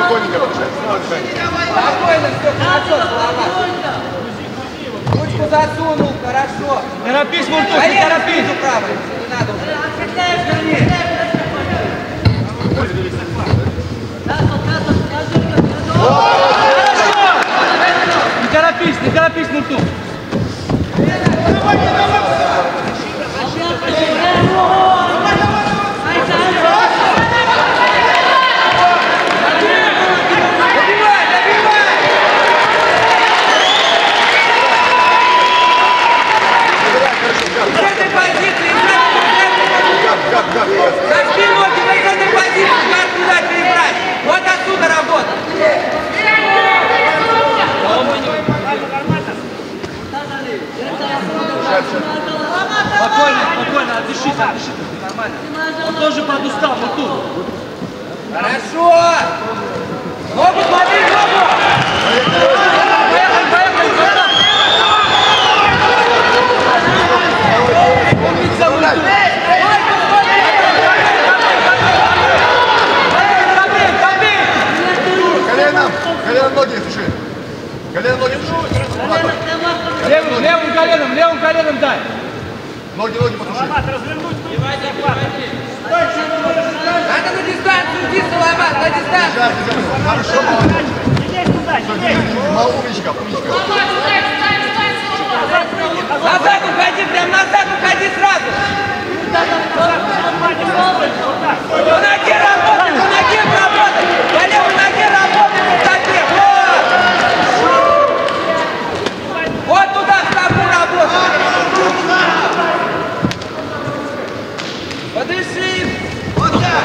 Спокойненько, спокойно, все хорошо, ручку засунул, хорошо. Торопись, Муртуз, не торопись. Правой, не надо уже. Не торопись, Муртуз. Зажми ноги на этой позиции, как туда перебрать. Вот отсюда работа. Спокойно, спокойно, отдышись, нормально. Он тоже подустал, вот тут. Хорошо. Ногу смотри, ногу. Поехали. Колено ноги, слушай. Колено ноги, слушай. Левым коленом дай. Ноги послушай. Надо на дистанцию иди, Саламат, на дистанцию. Хорошо, молодец. Умничка. Назад уходи, прям назад уходи сразу. По ноге работай, по левой ноге работай, по стопе. Вот туда в стопу работай. Подыши. Вот так.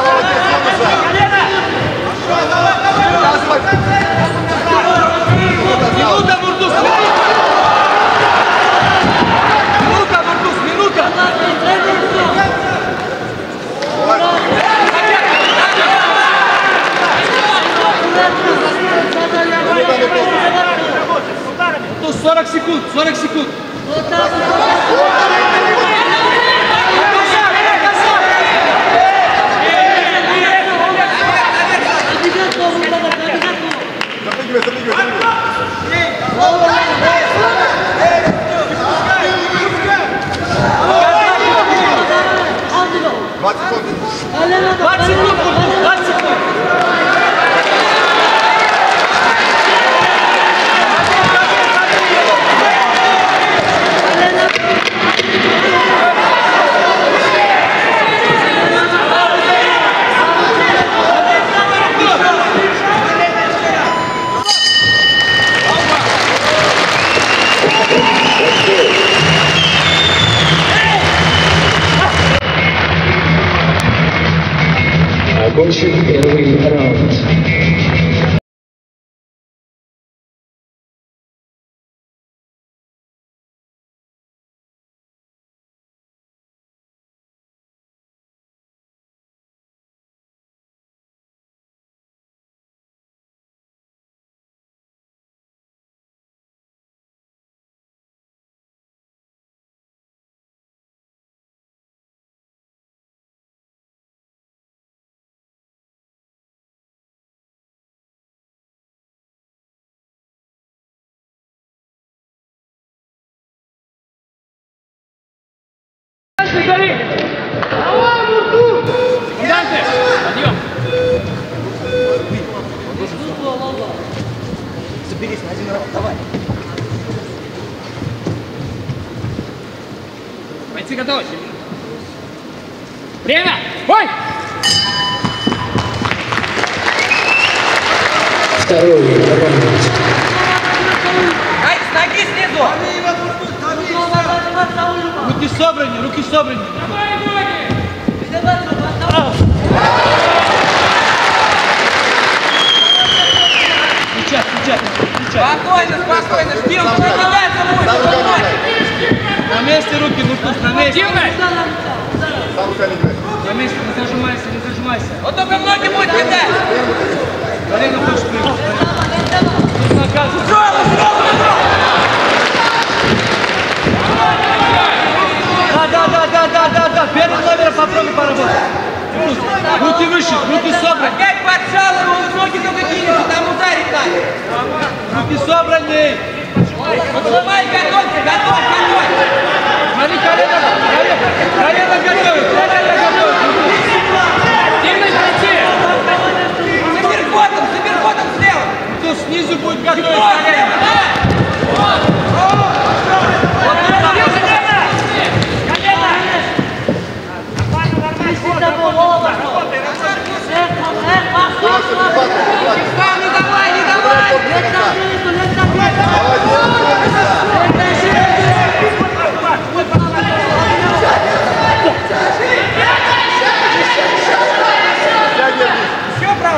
Минута, Муртуз, минута. Муртуз, 40 секунд. Запрыгивай. 20 секунд. Гонщик первый раунд. Заберись на один раунд, давай. Бойцы готовы. Время! Бой! Второй раунд. Ай, с ноги снизу! Руки собраны. Сейчас. Спокойно, жди, он не кидается будет. На месте руки, Муртуз, на месте. На месте, не зажимайся. Вот только ноги будет кидать. Колено хочешь прыгать. Тут наказывай. Да. Перед номером попробуй поработать. Руки выше, руки собраны. Опять подшал, ноги только кинешь, там ударить надо. Руки собраны. Поднимай, готовься, готовь. Смотри, колено готовит. Сильно крути. С переходом слева. Кто снизу будет готовить колено. Не давай! Все, право?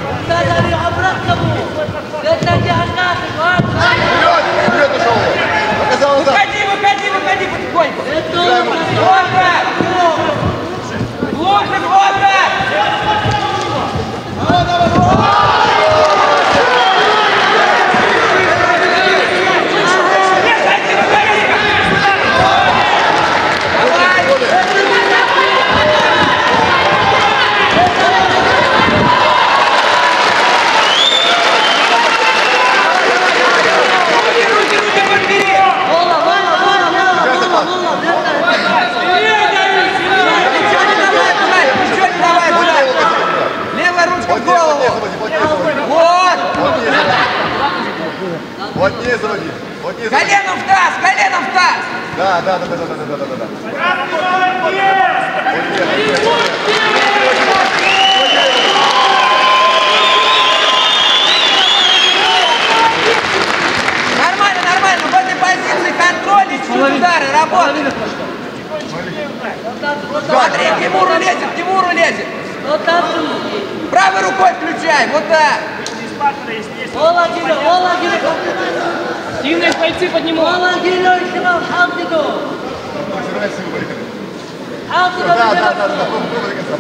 Вперед ушел. Показал назад. Выходи потихоньку. Глубже, Плотнее заводи. коленом в таз! Да. Нормально. В этой позиции контроль и чуть удары, работает. Смотри, Тимуру лезет. Правой рукой включай, вот так. Сильные бойцы поднимут. Собирай силу, поехали. Да. Пробуй до конца.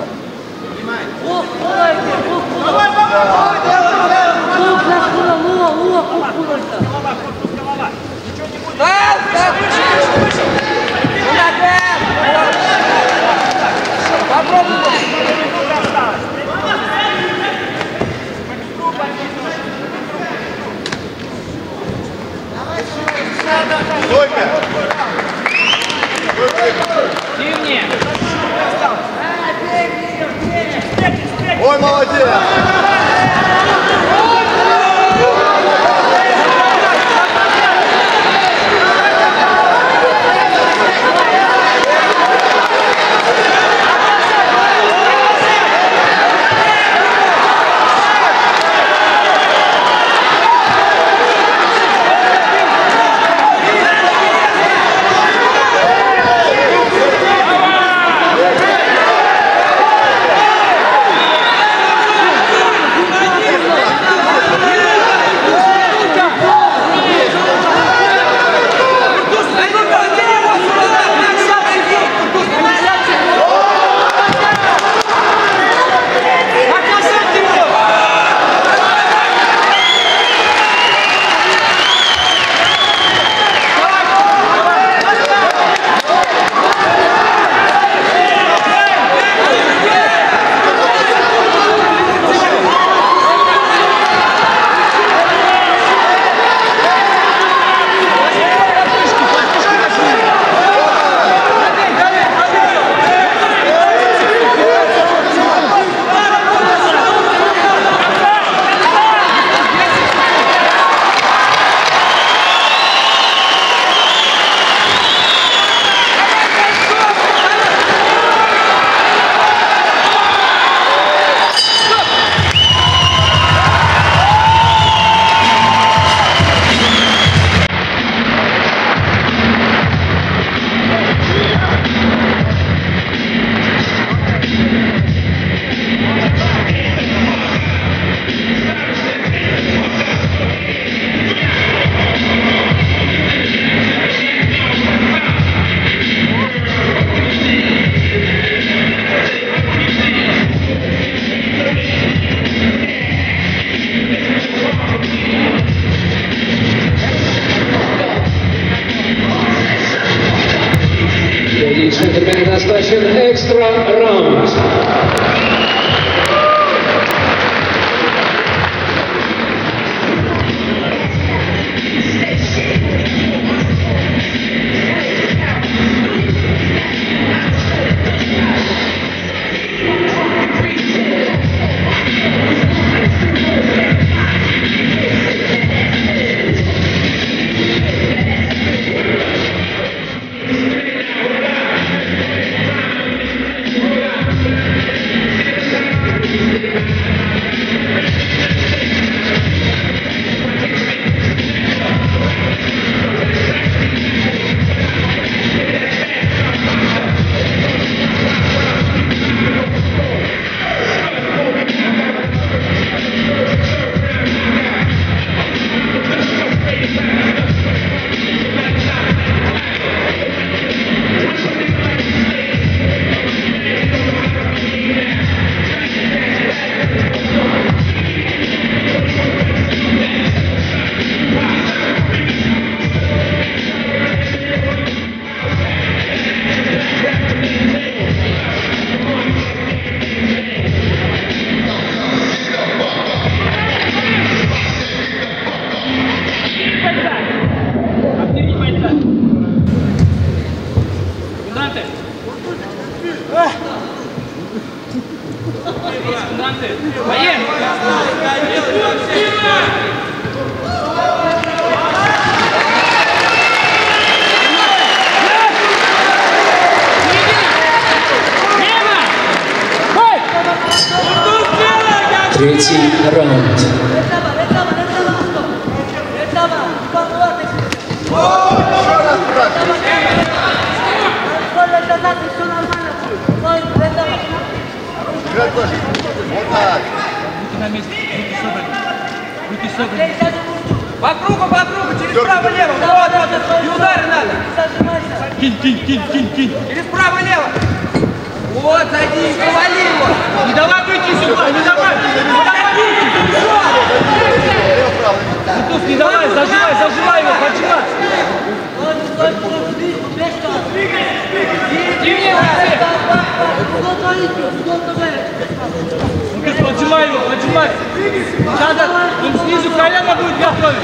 Выше. Попробуй. Стойка. Сильнее. Ой, молодец. Ladies and gentlemen, назначен экстра раунд. Третий раунд. Вот так. Руки на месте, руки собраны. Руки собраны. По кругу, через право-лево. Вот, и удары надо. Кинь. Через право-лево. Вот, садись, повали его. Не давай выйти из угла, не давай. Витус, не давай, заживай его, поджимай. Витус, поджимай его, поджимай. Надо, он снизу колено будет готовить.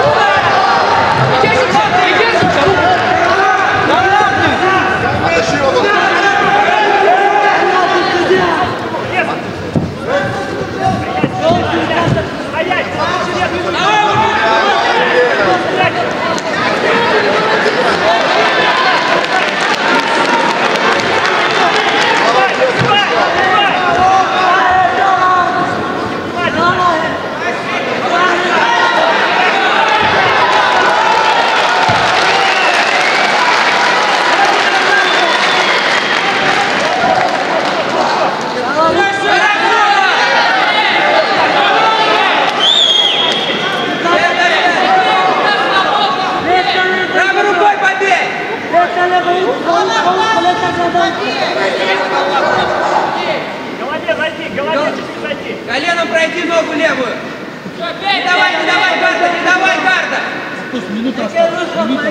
Коленом пройди ногу левую. Не давай гарда. Минута осталась.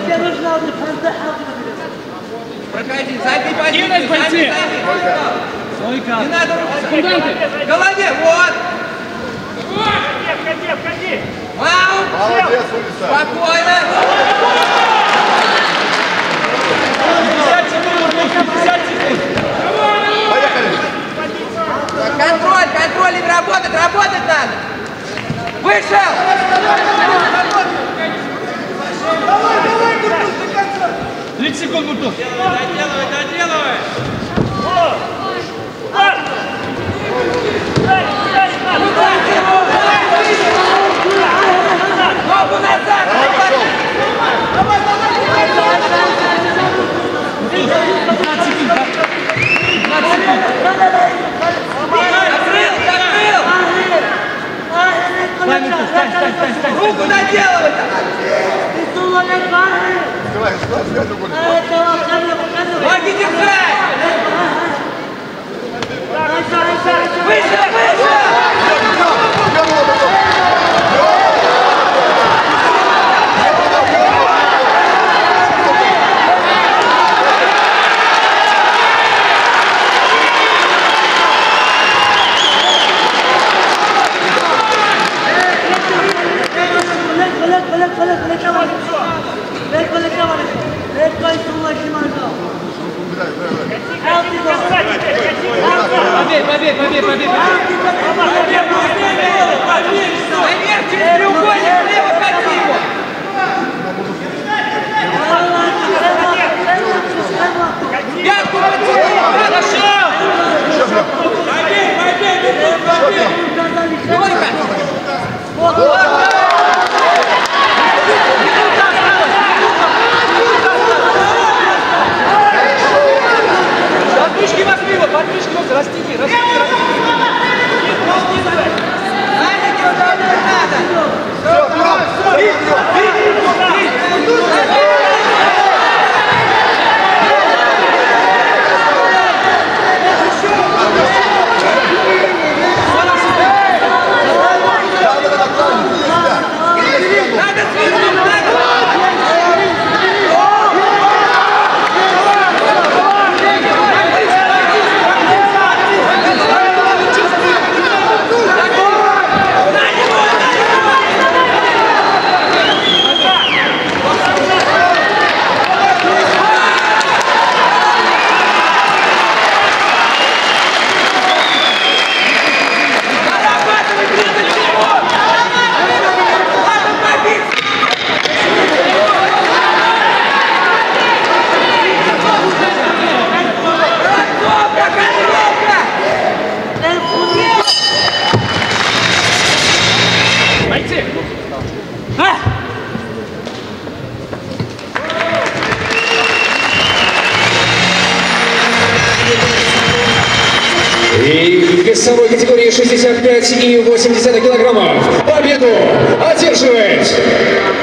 Проходи, зайди позицию. Не надо руки. Голове, вот. Входи. Маунт. Молодец, улица. Спокойно. 50 секунд. Поехали. Контроль, им работать надо. Вышел. 30 секунд, Муртуз. Доделывай. Ногу назад. Закрыл. Руку наделывай. Ноги держать. Выше. Побей. Наверх через треугольник слева ходи его. Пятку подтяни. Хорошо. Подмышки возьми его, растяни. И в весовой категории 65 и 80 килограммов победу одерживает